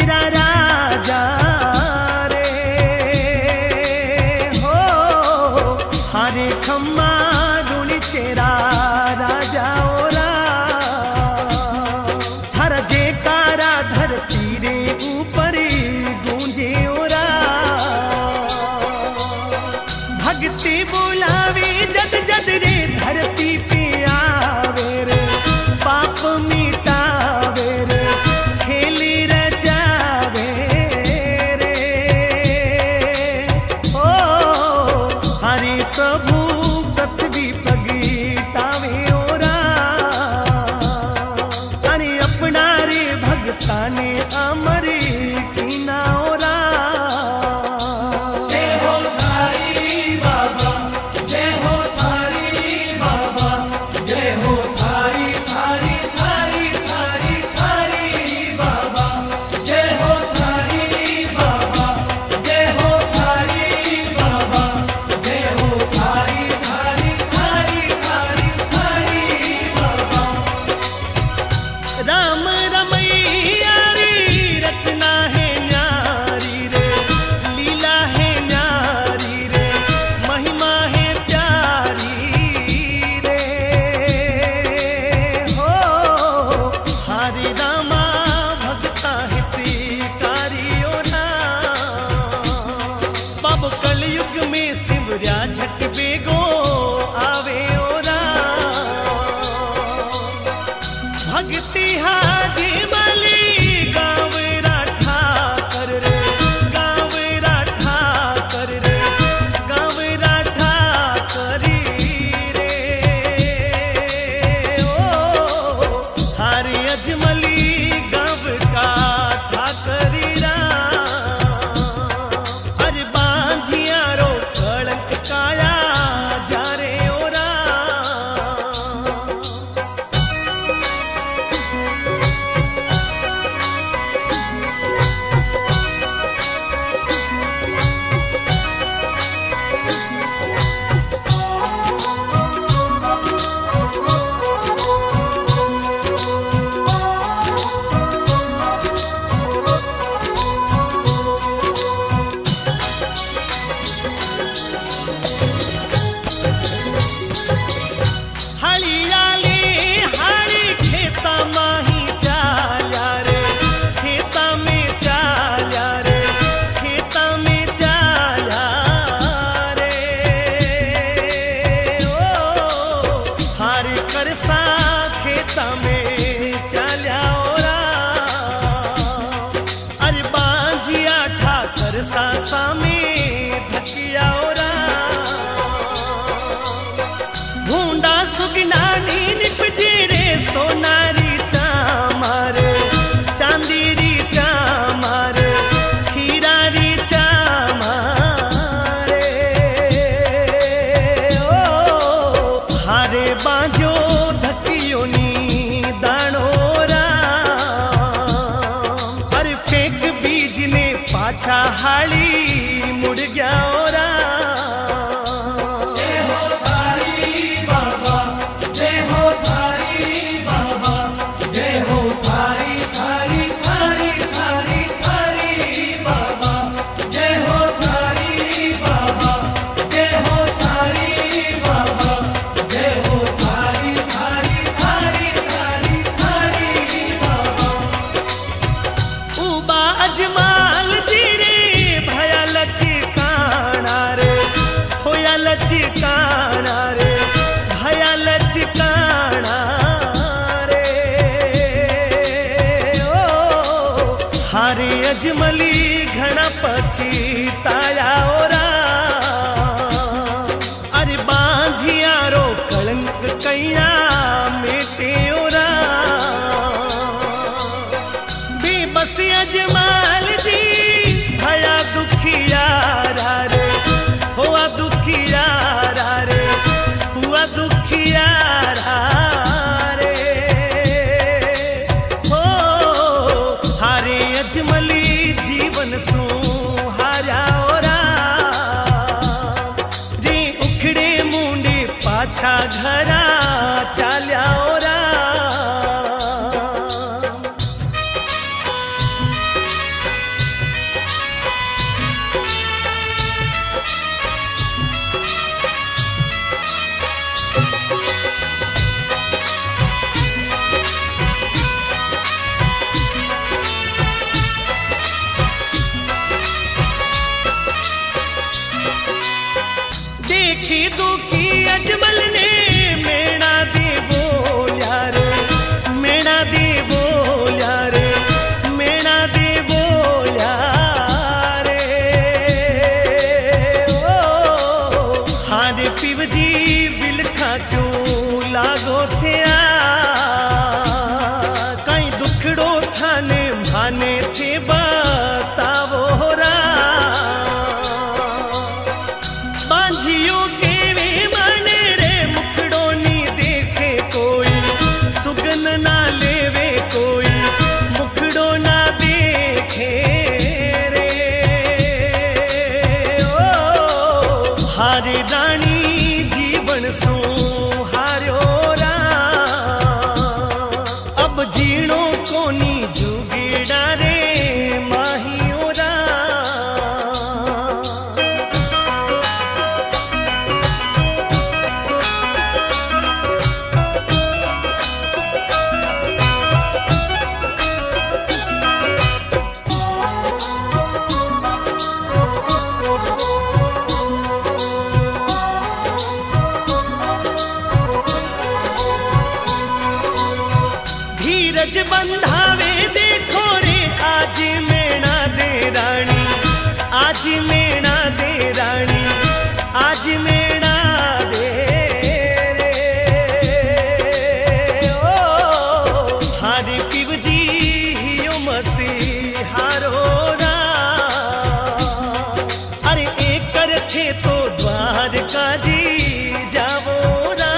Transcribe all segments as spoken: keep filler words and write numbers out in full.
चेरा राजा रे हो हारे खम्मा रुणी चेरा राजा ओरा हर जयकारा धरती रे ऊपर गूंजे ओरा भक्ति बुलावे जद जद रे धरती पे आवे रे पाप मिटावे रे खेली रचावे रे ओ हरि प्रभु पृथ्वी पगीटावे ओरा अरे अपना रे भगता ने अमरी कीना ओरा राम रमैया री रचना है न्यारी रे लीला है न्यारी रे महिमा है प्यारी रे हो हरे रामा भक्ता है त्रिकारी ओरा बाबू कलयुग में सिमरिया झट बेगो आवे ओरा भक्ति हाजी मली गाँव राठा कर रे गाँव राठा कर रे गाँव राठा करी रे ओ हारी अजमली गाँव का था करी रा अरे बांझिया रो कड़क काया जा रे ओरा हलियाली हाड़ी खेता माही चाल्या रे खेता में चाल्या रे खेता में चाल्या रे ओ हारी करसा खेता में चाल्या ओरा अरे बांझिया ठाकर सासा में धकिया ओरा भूंडा सुगनानी निपजे रे सोनारी चामारे चांदीरी चामारे हीरारी चामारे ओ हारे बाजो धकियो नी दाणोरा अरे फेंक बीज ने पाछा हाली मुड़ गया ओरा अजमाल जी रे भया लचकाना रे होया लचकाना रे भया लचकाना रे ओ हारे अजमली घना पछताया ओरा अरे बांझिया रो कलंक कैया मेटे ओरा बेबस अजमाल जी भया दुखिया रे हुआ दुखिया रे हुआ दुखिया रे हो हारे अजमली जीवन सू हारा ओरा रे उखड़े मुंडे पाछा घरा चाल्या ओरा दो की अजमल ने मेणा दे बोलिया रे, मेणा दे बोलिया रे, मेणा दे बोलिया रे। ओ हारे पिव जी बिलखा क्यों लागो थिया, कई दुखड़ो थाने भाने थे बतावो रा। बांझियों के वे माने रे मुखड़ो नी देखे कोई, सुगन ना लेवे कोई, मुखड़ो ना देखे रे। ओ हारे रानी जीवन सो हार्यो रा, अब जीणो कोनी जुगेड़ा रे माहियो रा। धीरज बंधावे देखो रे आज मेणा दे रानी, आज मेणा दे रानी, आज मेणा दे रे। ओ हारे पिव जी हियो मती हारो रा, अरे एक कर थे तो द्वारका जी जावो रा।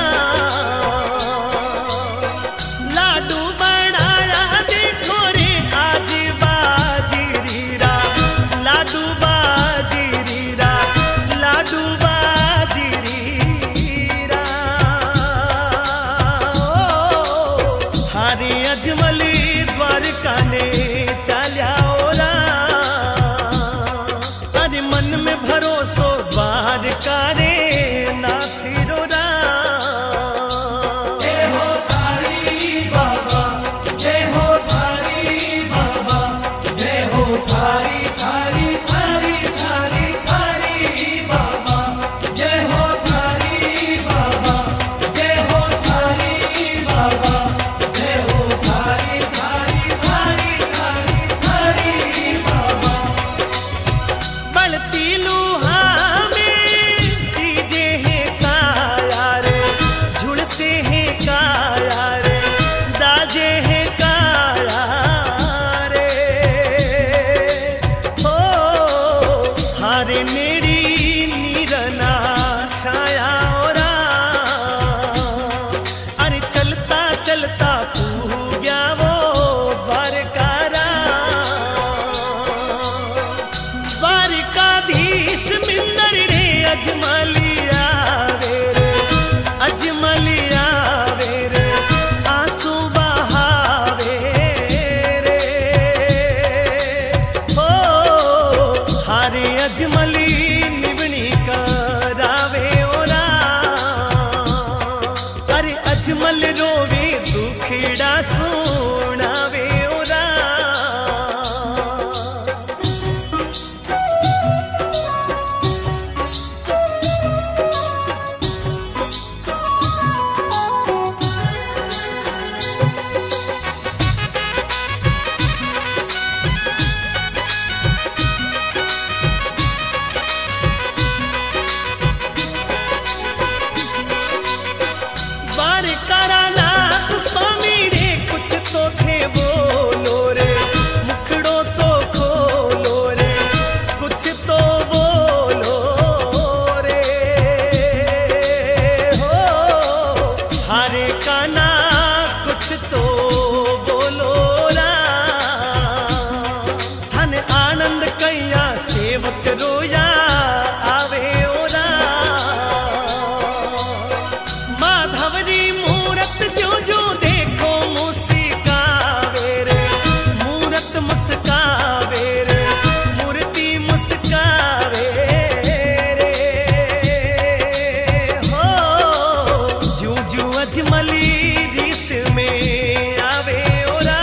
लाडू बनाया देखो रे आज बाजीरीरा, लाडू बाजीरीरा, लाडू बाजीरीरा। ओ हारे अजमली द्वारका ने चाल्या ओरा, अरे मन में भरोसो द्वारका रे नाथी रोरा। बलती लूहा में सीजे है काया रे, झुलसे है काया रे, दाजे है काया रे। ओ हारे मेरी नीरना छाया ओरा, अरे चलता चलता तू गया वो द्वारकारा। द्वारिकाधीश मिंदर रे अजमलिया वे रे, अजमलिया वे रे, आंसू बहावे रे। ओ हारे अजमली निवणी करावे ओरा, अरे अजमल रोवे दुखड़ा सुनावे ओरा। द्वारकारा नाथ स्वामी रे कुछ तो थे बोलो रे, मुखड़ो तो खोलो रे, कुछ तो बोलो रे। हो हारे काना कुछ तो बोलो रा, धन आनंद कैया सेवक रोया आवे ओरा। माधवरी मूरत जो जो देखो मुस्कावे रे, मूरत मुस्कावे रे, मूर्ति मुस्कावे रे। हो जू जू अजमली रिस में आवे ओरा,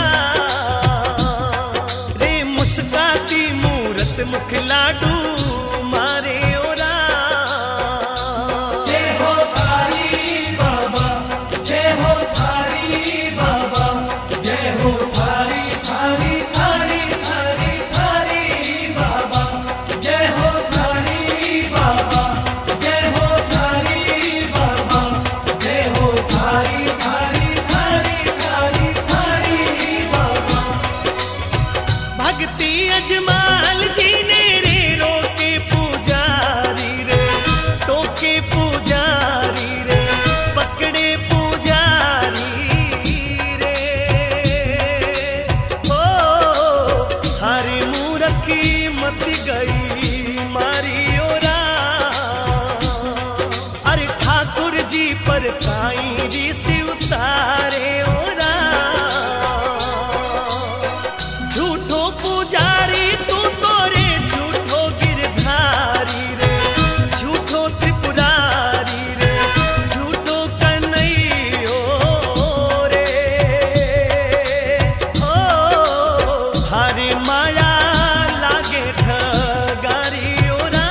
रे मुस्काती मूरत मुख लाडू मारे ओरा। जय अजमाल जी ने रे रोके पुजारी रे, टोके पुजारी रे, पकड़े पुजारी रे। ओ हरी मूरखी मत गई मारी ओरा, अरे ठाकुर जी पर काई रीस उतारे ओरा। झूठो पुजारी तू तो रे, झूठो गिरधारी रे, झूठो त्रिपुरारी रे, झूठो कन्हैयो रे। ओ हरे माया लागे ठगारी ओरा,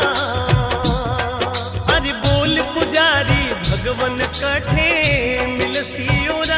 अरे बोल पुजारी भगवन कठे मिलसी ओरा।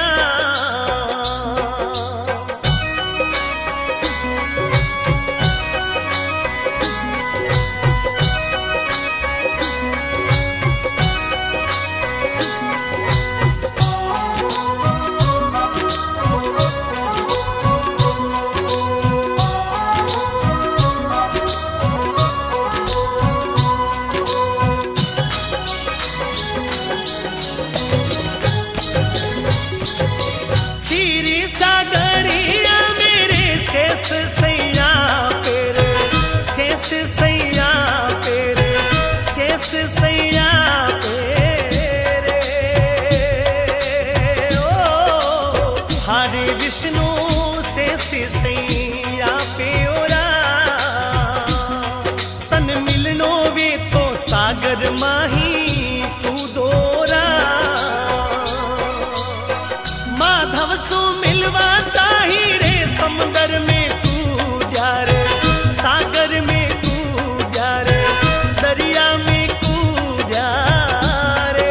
शेष सैया पेरे, शेष सैया पेरे, शेष सैया पेरे। ओ हरे विष्णु शेष सैया पेरा, तन मिलनो वे तो सागर माही कूदोरा। माधव सो मिलवा ताही रे, समंदर में कूद्या रे, सागर में कूद्या रे, दरिया में कूद्या रे।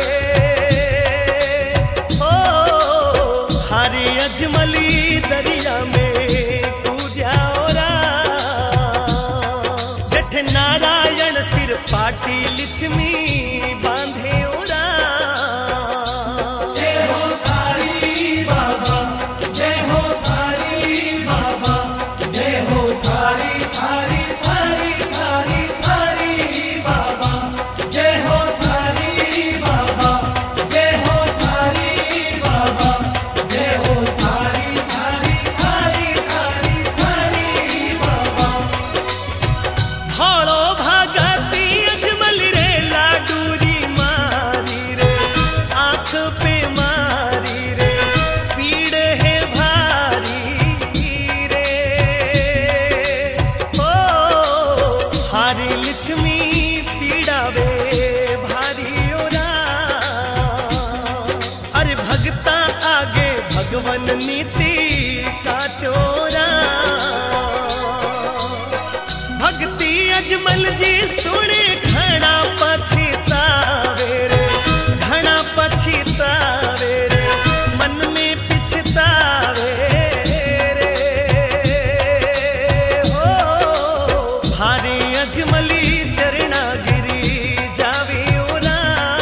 ओ हरे अजमली दरिया में कूद्या ओरा। जठ नारायण सिर पाटी लिच्छमी बांधे ओरा। लक्ष्मी पीड़ावे भारी ओरा, अरे भगता आगे भगवन नीति का चोरा। भक्ति अजमल जी सुने घना पछतावे रे, घना पछतावे रे, मन में पिछतावे रे। हो भारी अजमली चरणा गिरी जावे ओरा,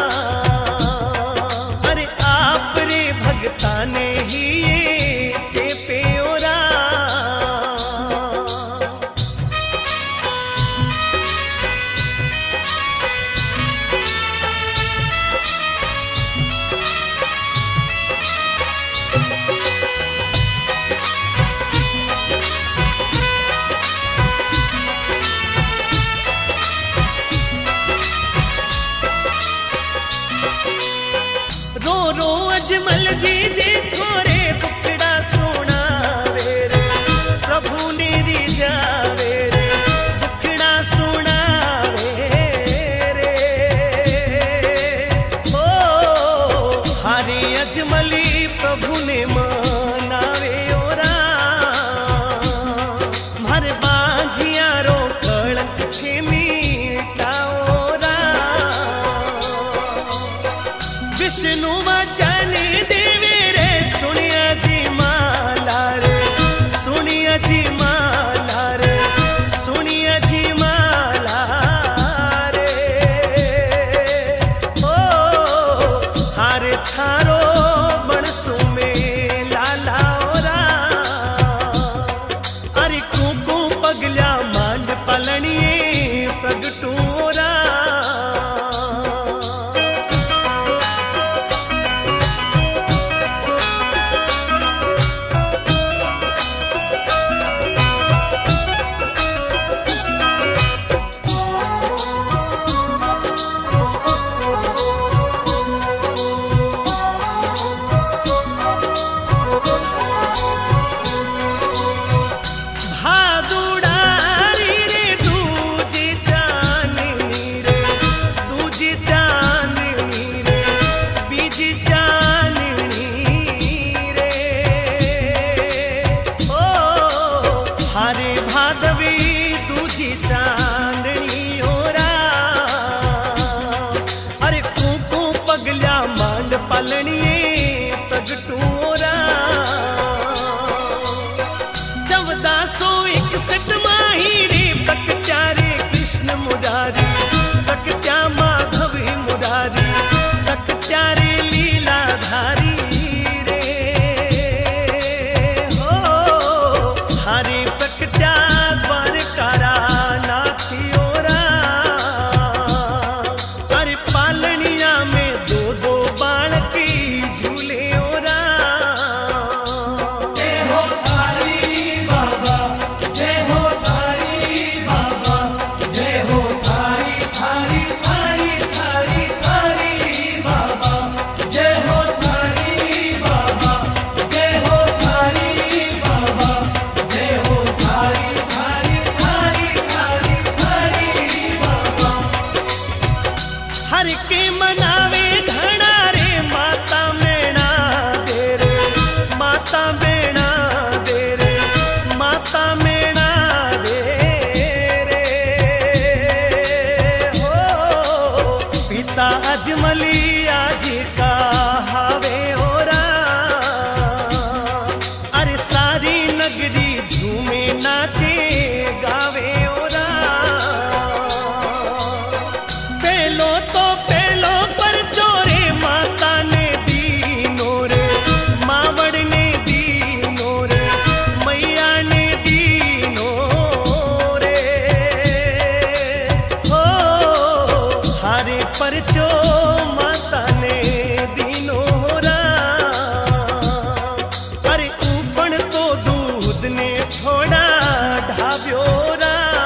अरे आप रे भगता ने ही ये चेपे ओरा। माधवी दूजी चांदनी ओरा अरे कूकू पगल्या मांड पालनिए तगटूरा चौदह सौ इकसठ माही रे तकत्या रे कृष्ण मुरारी तकत्या माधवी मुरारी तकत्या रे लीलाधारी रे हो हरे प्रकट्या द्वारकारा नाथियोरा अरे पालनिया में दो दो बालकी झूले ओरा जय हो थारी बाबा जय हो थारी बाबा जय हो थारी थारी थारी थारी थारी बाबा जय हो थारी बाबा जय हो थारी बाबा जय हो थारी थारी थारी थारी थारी बाबा हर के मनावे घड़ा रे माता मेणा दे रे माता मेणा दे रे माता मेणा दे रे हो पिता अजमली आजी का हावे ओरा अरे सारी नगरी झूमे नाचे गावे ओरा पहलो तो पहलो पर चोरे माता ने दीनो रे मावड़ ने दीनो रे मैया ने दीनो रे हो हारे परचो माता ने दीनो रा अरे ऊपण तो दूध ने थोड़ा ढाब्यो रा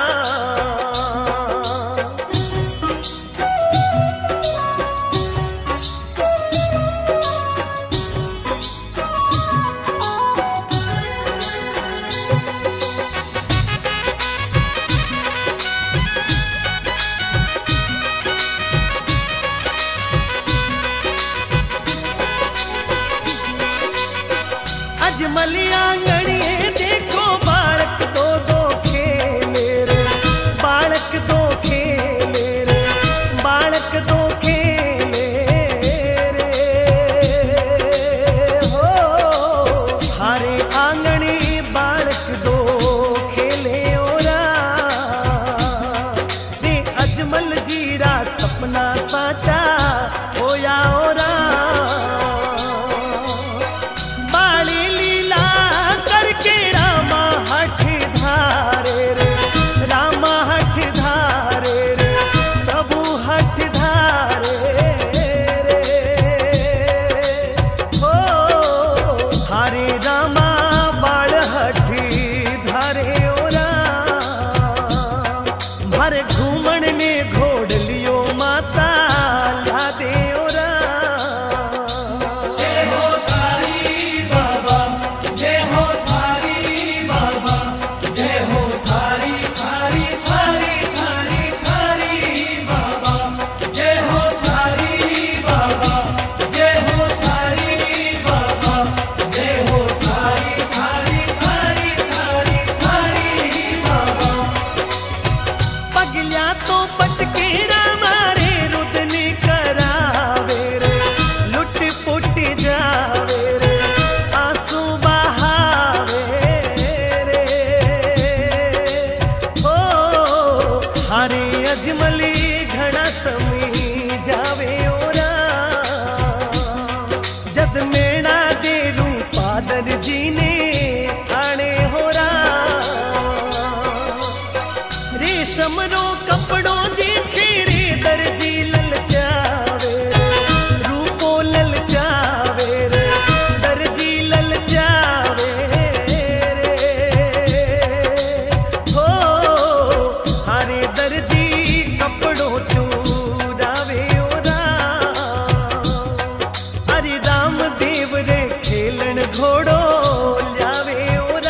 अजमली आंगणिए देखो बालक दो दो खेले रे बालक दो खेले रे बालक दो खेले रे हो हारे आंगणी बालक दो खेले ओरा रे अजमल जीरा सपना साचा होया ओरा बाली लीला करके रामा हठ धारे रे रामा हठ धारे रे प्रभु हठ धारे रे हो हरे रामा बाल हठ धारे ओरा भर घूमण ने घोड़ लियो माता ला दे ओरा जय हो थारी बाबा जय हो थारी बाबा जय हो थारी थारी थारी थारी थारी बाबा जय हो थारी बाबा जय हो थारी बाबा जय हो थारी थारी थारी थारी थारी बाबा पगल्या तो पटके रामारे रुदनी करावे रे लुट पुट जावे रे आंसू बहावे रे ओ हरे अजमली घड़ा समी जावे ओरा जद मेणा दे रू पादर जी ने आने होरा रेशम रो कपड़ों देखे रे दर्जी ललचावे रे रूपो ललचावे रे दर्जी ललचावे रे हो हारे दर्जी कपड़ों चूरावे ओरा अरे राम देव रे खेलन घोड़ो ल्यावे ओरा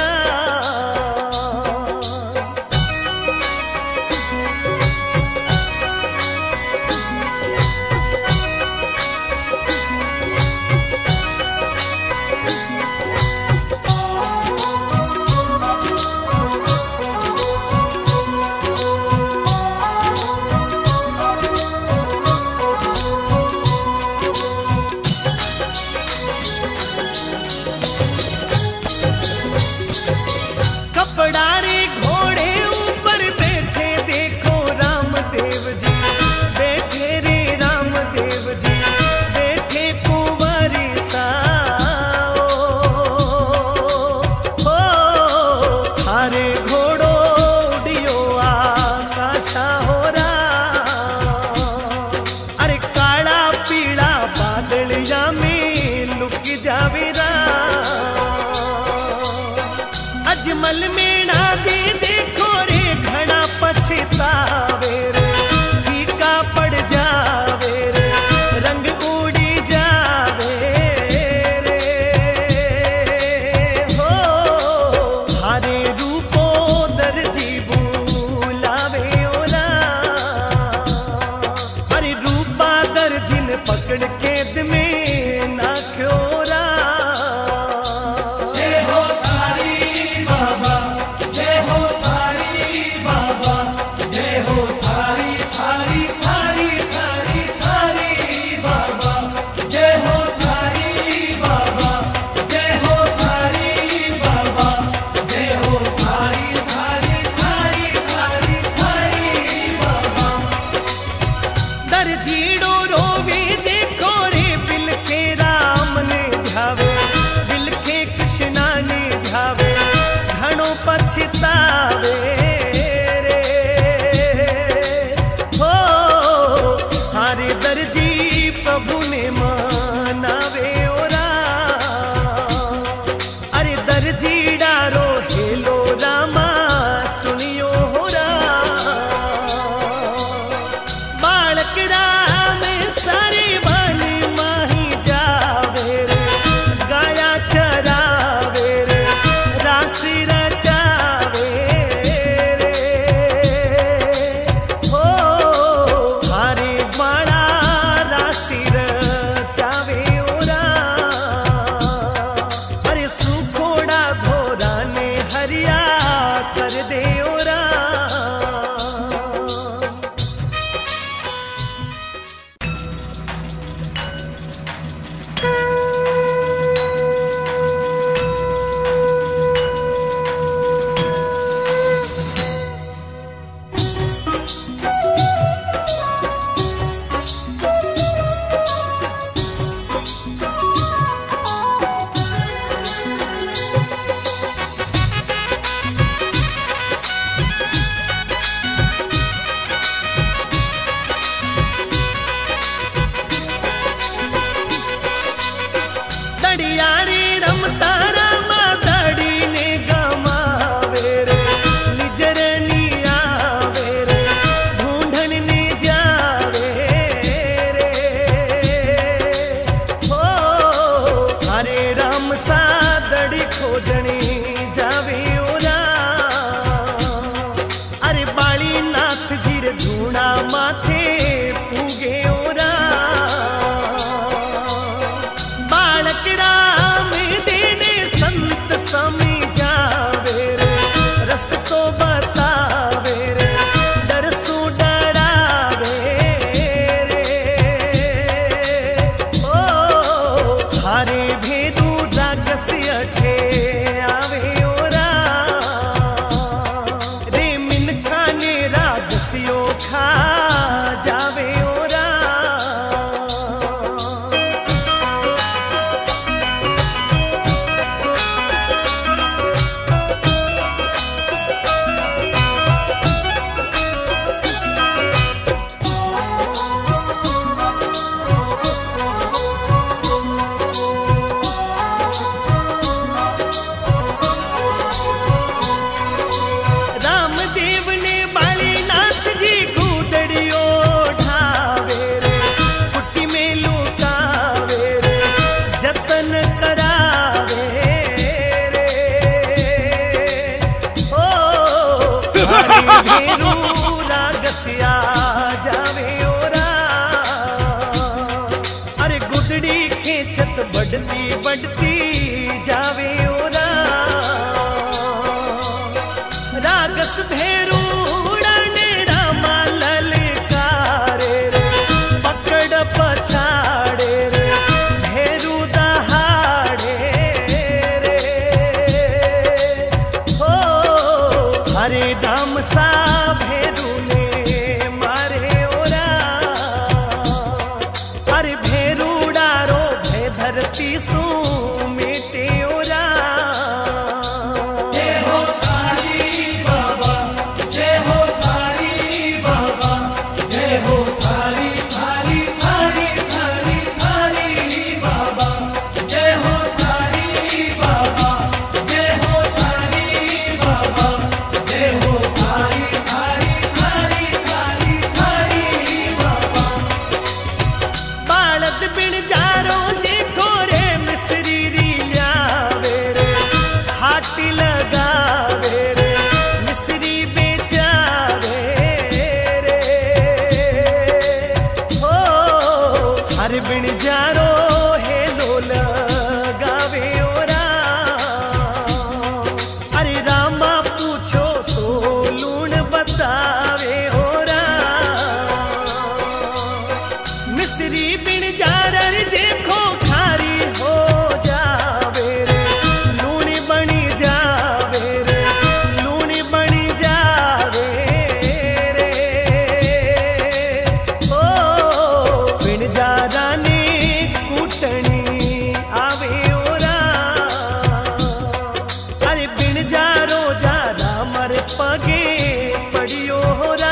सा भेरू ने मारे ओरा, अरे भेरू डारो भे धरती सू मेटे ओरा। जय हो थारी बाबा, जय हो थारी बाबा, जय हो थारी थारी थारी थारी थारी बाबा, जय हो थारी बाबा, जय हो थारी बाबा, जय हो थारी थारी थारी थारी थारी बाबा। बालद बिन जारो देखो रे मिसरी री ल्यावे रे, हाटी लगावे रे मिसरी बेचावे रे। हो हर बिन जारो है लो लगावे ओरा, अरे रामा पूछो तो लूण बतावे ओरा। मिसरी बिन जारर देखो खारी हो जावे रे, लूणी बनी जावे रे, लूणी बनी जावे रे। ओ बिन जारा ने कूटनी आवे ओरा, अरे बिन जारो जारा मर पगे पड़ियो होरा।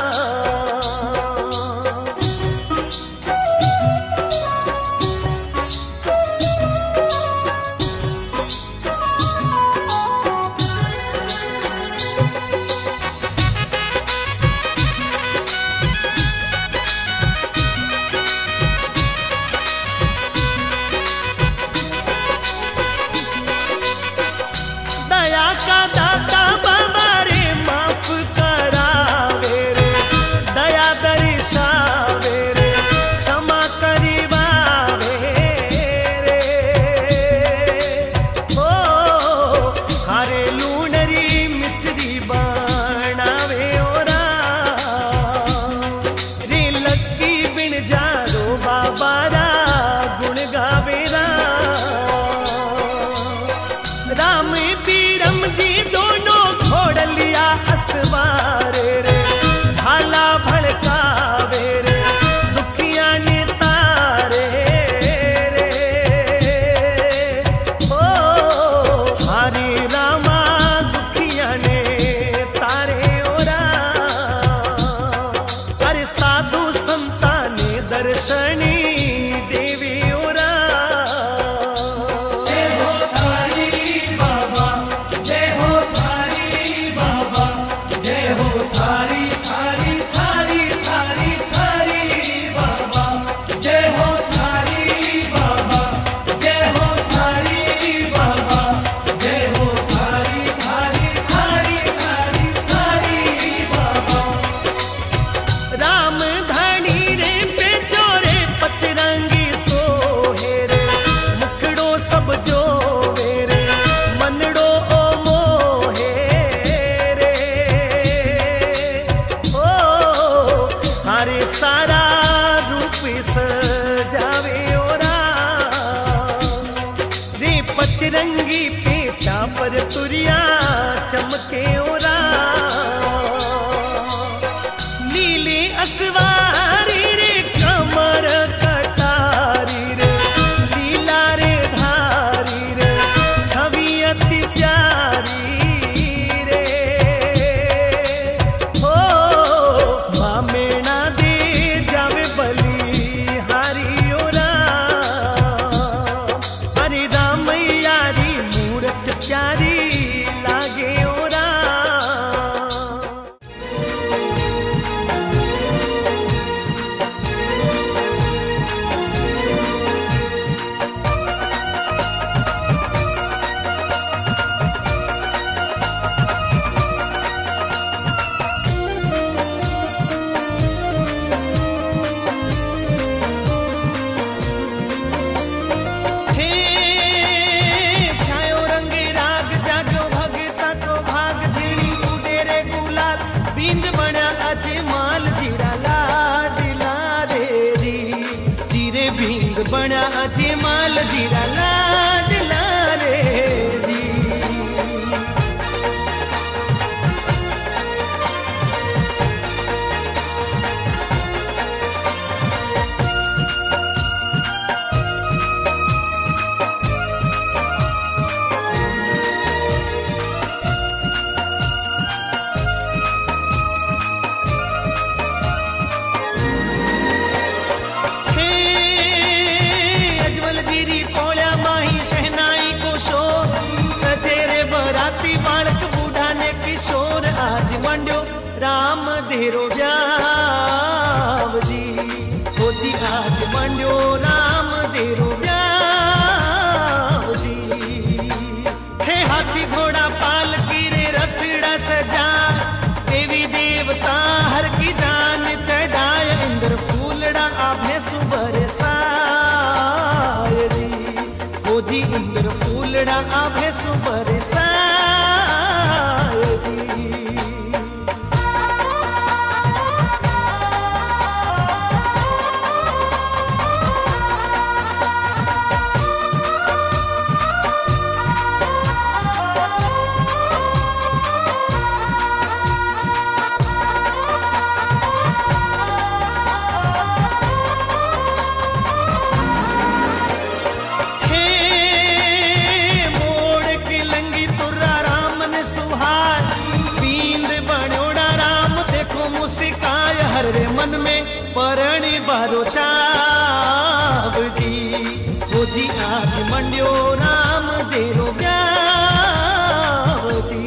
दया का दाता बाबा रे माफ करावे रे, दया दर्शावे रे, क्षमा करीवावे रे। ओ हारे लूणरी मिसरी बनावे ओरा, रे लक्की बिन जारो बाबा रा गुण गावे रा। राम पीरम जी दोनों घोड़ लिया असवारे रे, भाला भड़कावे रे, दुखिया ने तारे रे। ओ हरे रामा दुखिया ने तारे ओरा, अरे साधु संता ने दर्शनी देवी ओरा। जय हो थारी बाबा, जय हो थारी बाबा, जय हो थारी थारी थारी थारी थारी बाबा, जय हो थारी बाबा, जय हो थारी बाबा, जय हो थारी थारी थारी थारी थारी बाबा। राम धनी रे बेचो रे पचरंगी सोहे रे, मुखड़ो सब जोवे रे, मनड़ो ओ मोहे रे। ओ हारे सारा रूप सजावे ओरा, रे पचरंगी पेटा पर तुरिया चमके ओरा। नीले असवारी रे कमर कटारी रे, लीला रे धारी रे, छवि अति प्यारी रे। हो मामेना दे जावे बली हारी ओरा, अरे रामैयारी मूरत प्यारी लागे ओरा। हे छायो रंगे राग जाग्यो भगता को भाग झीणी उडे रे गुलाल, बींद बना अजे माल जीरा लाडला रे जी, जीरे बींद बना अजे माल जीरा लाडला रे जी। राम देरो ब्याव जी। ओ जी आज मंडियो राम देरो ब्याव जी। हे हाथी घोड़ा पालकी रे रथड़ा सजा, देवी देवता हर की जान चढ़ाए, इंद्र फूलड़ा आभे सुबर साय जी। ओ जी इंद्र फूलड़ा आभे सुबर साय जी। रे मन में परणी बारो चाव जी। ओ जी आज मंडियो राम देरो ब्याव जी।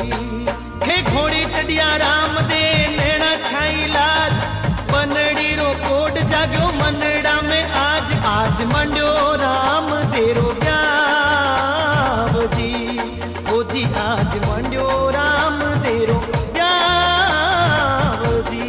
हे घोड़ी चढ़िया राम दे नैना छाई लाल, बनड़ी रो कोड जाग्यो मनड़ा में आज, आज मंडियो राम देरो ब्याव जी। ओ जी आज मंडियो राम देरो ब्याव जी।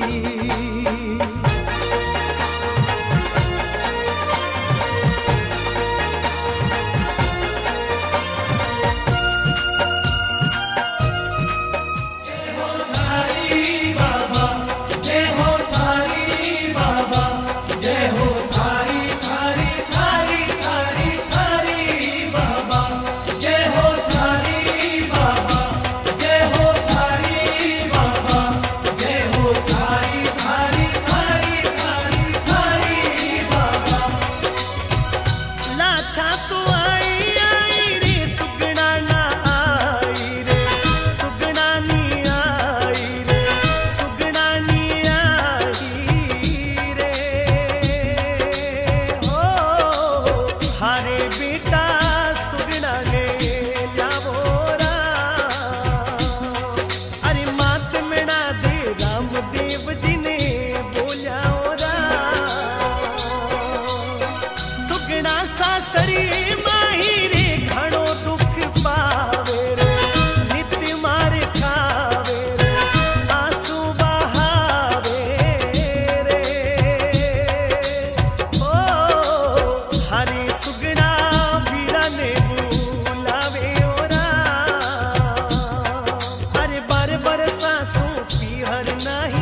नहीं